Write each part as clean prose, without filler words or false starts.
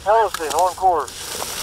Ellison on course.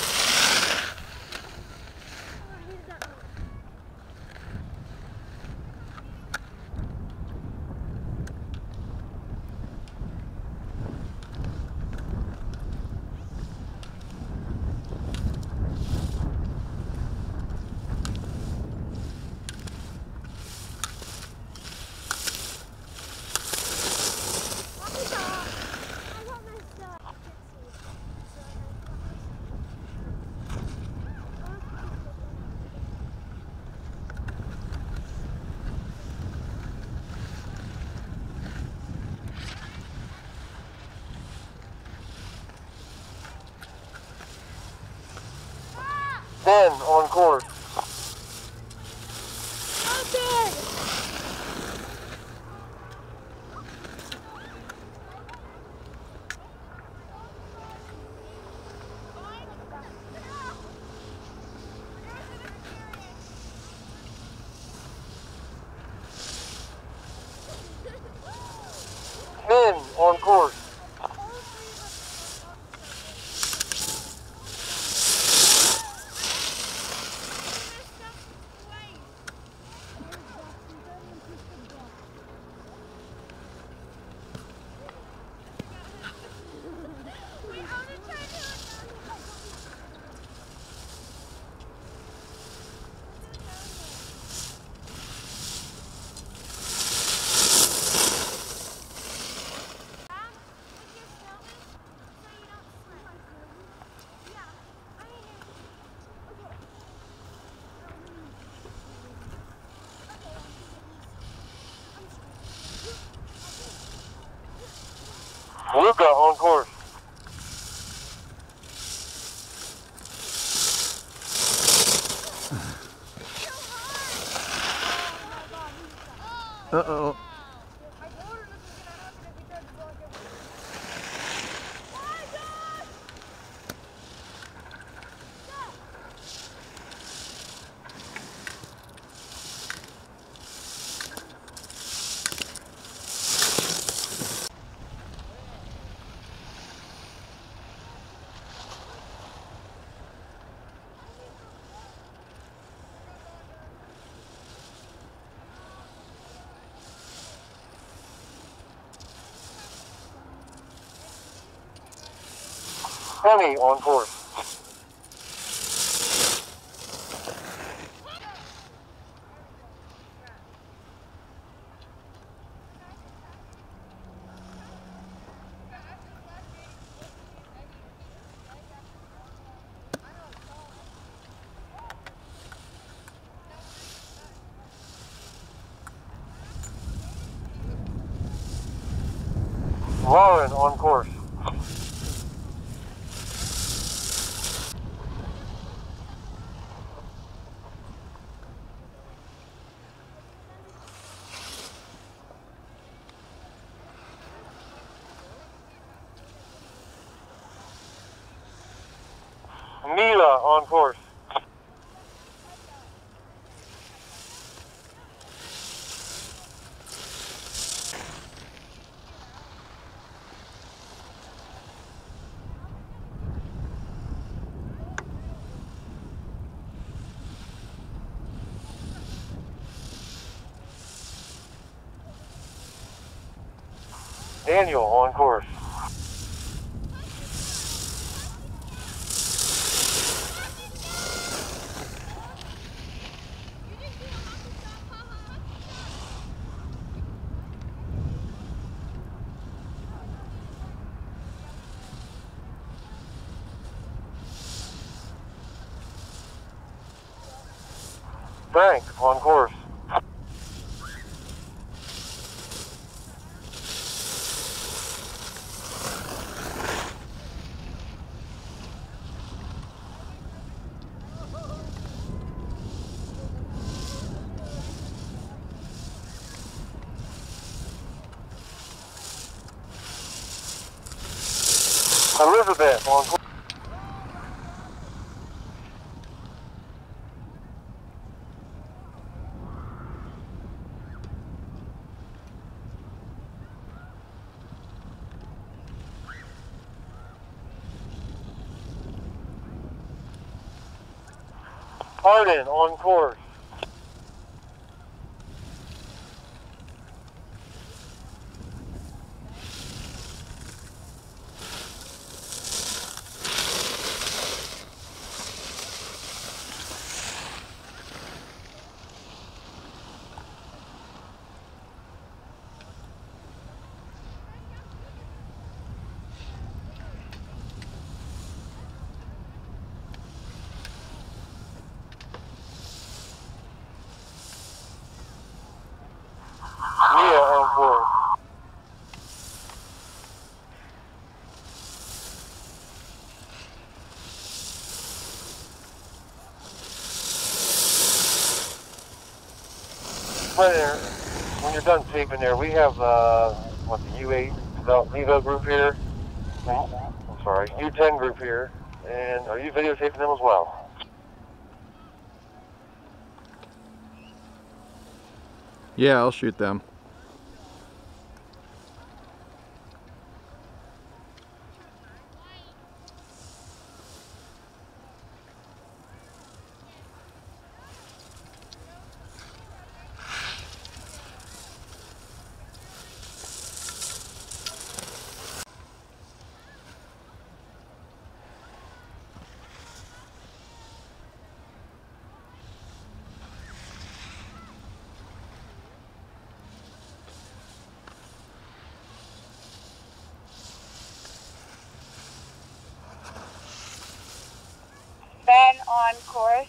Ben on course. Ben on course. Luca on course. Uh-oh. Penny on course. Lauren on course. Mila on course. Daniel on course. Frank on course. Elizabeth on course. Hardin on course. Mia on course. Right there. When you're done taping there, we have what, the U8-U12 group here. I'm sorry, U10 group here. And are you videotaping them as well? Yeah, I'll shoot them. Ben on course.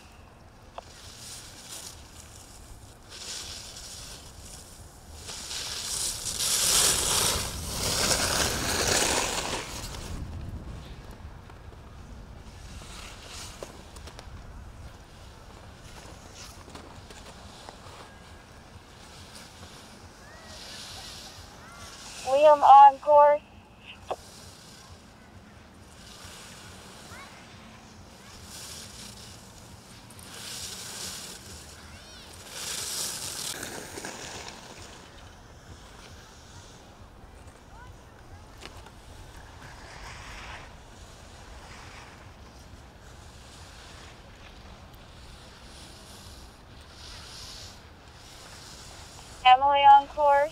Liam on course. Emily on course.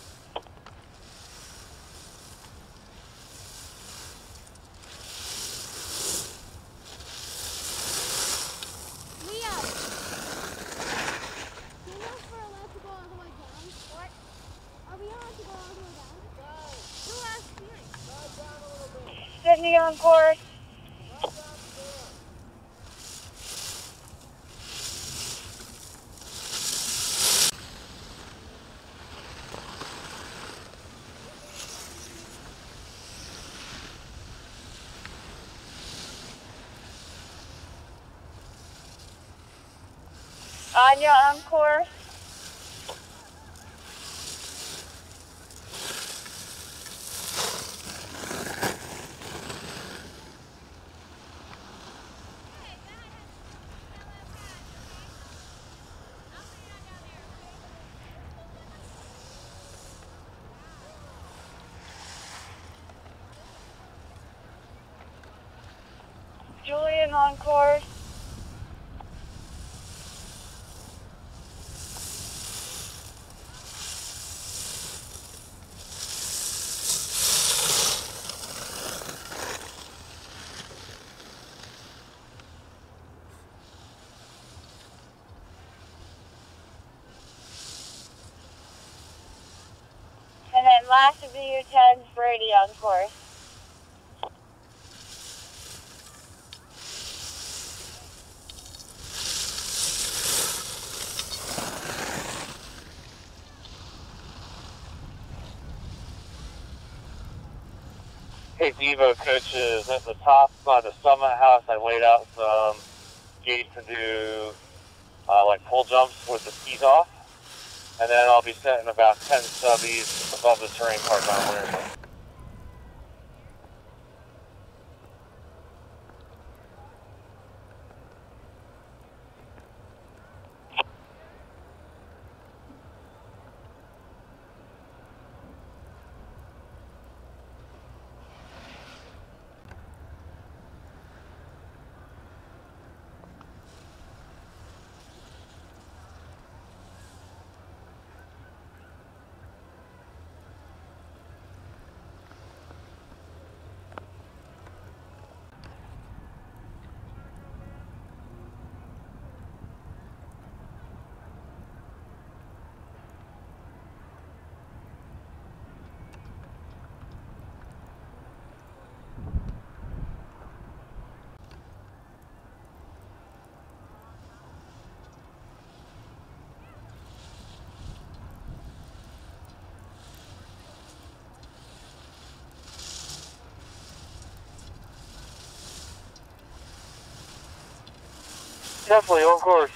Liam! Do you know if we're allowed to go all the way down? What? Are we allowed to go all the way down? No. Who asked steering? Drive down a little bit. Sydney on course. Drive down there. Anya on course. Julian on course. And then last of the U10s, Brady on course. Hey, Devo coaches, at the top by the summit house, I laid out some gates to do like pull jumps with the skis off. And then I'll be setting about 10 subbies above the terrain park on Winter. Definitely on course.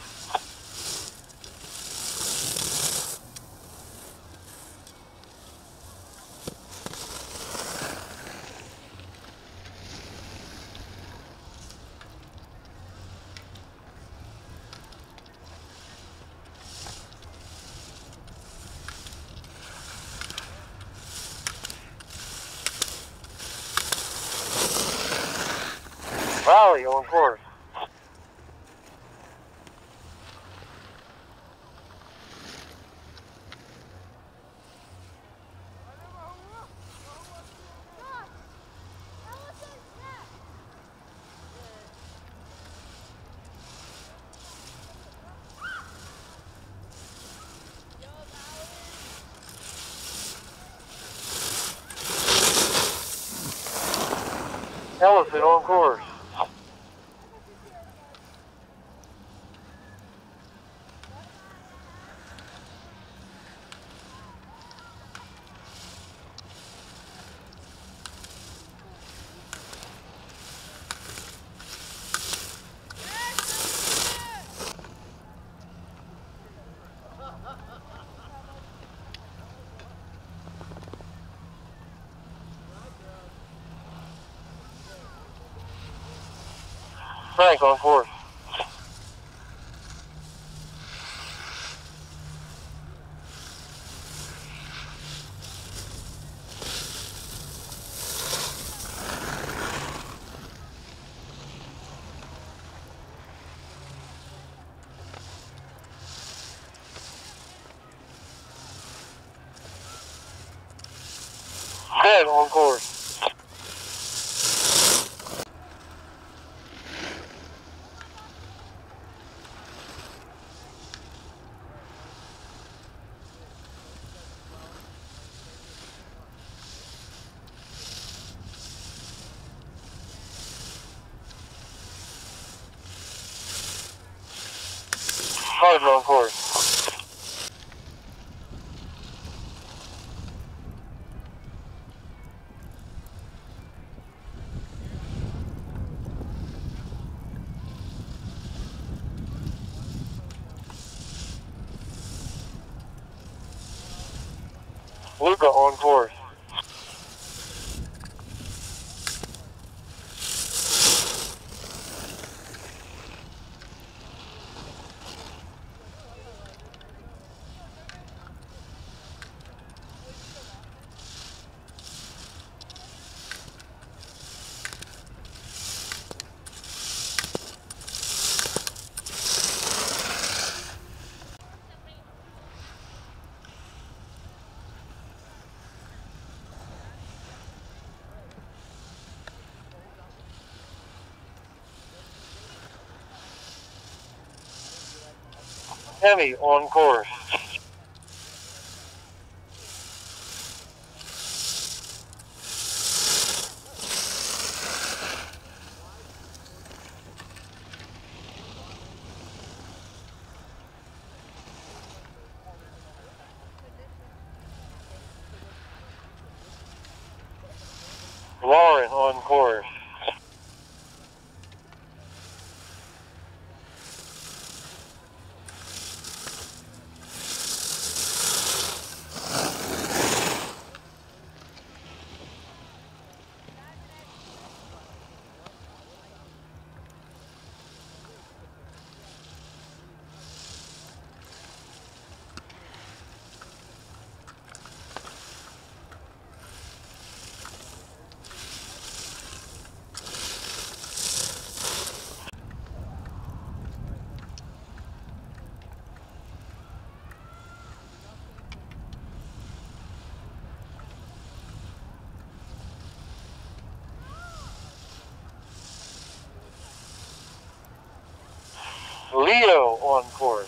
Rally on course. Elephant on course. Frank on course. Ben on course. Hard on course. Luca on course. Hemi on course. Lauren on course. Leo on course.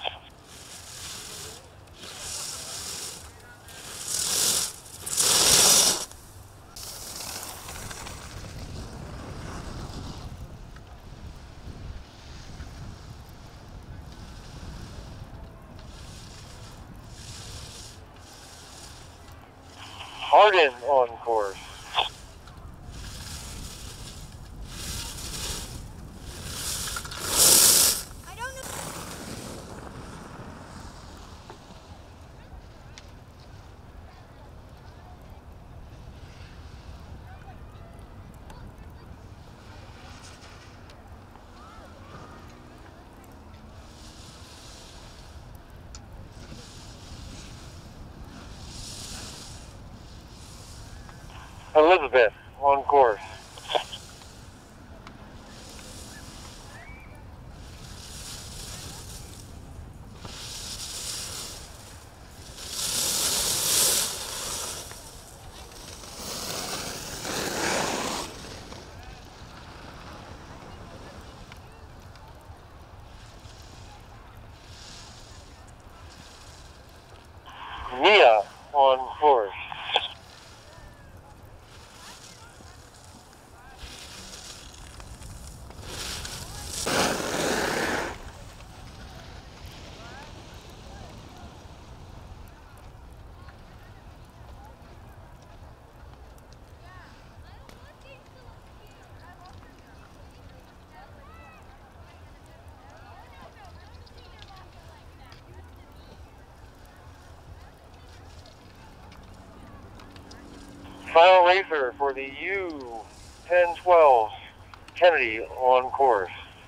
Hardin on course. Elizabeth, on course. Mia, on course. Final racer for the U10-U12, Kennedy, on course.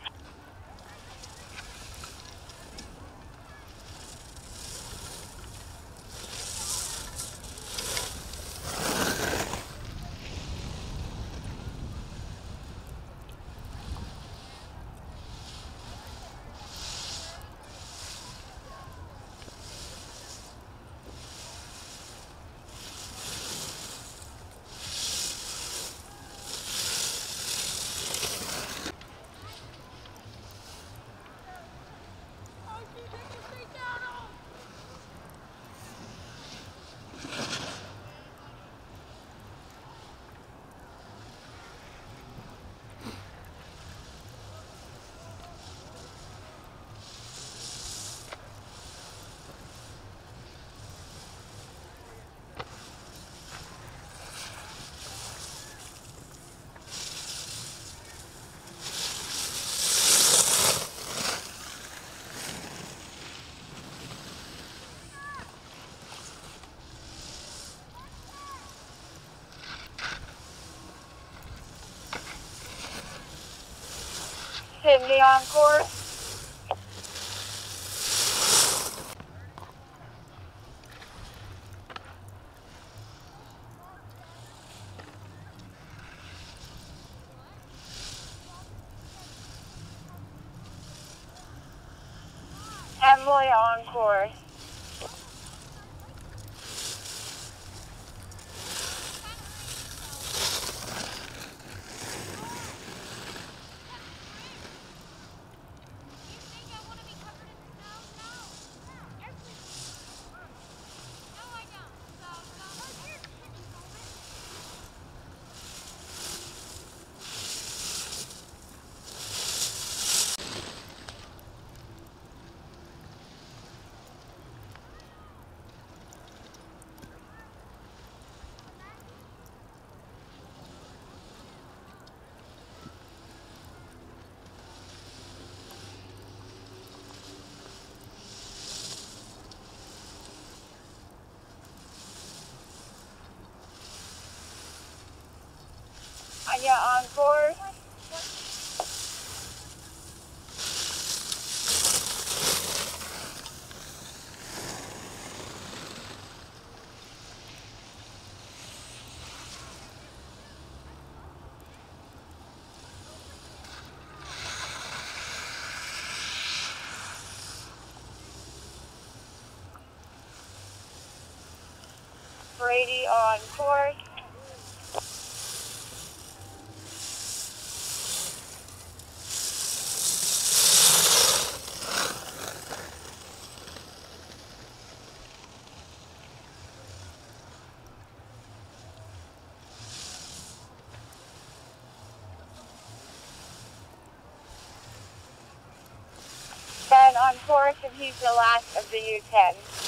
Cindy on course. Emily on course. Anya on course. Brady on course. Ben on course, and he's the last of the U10.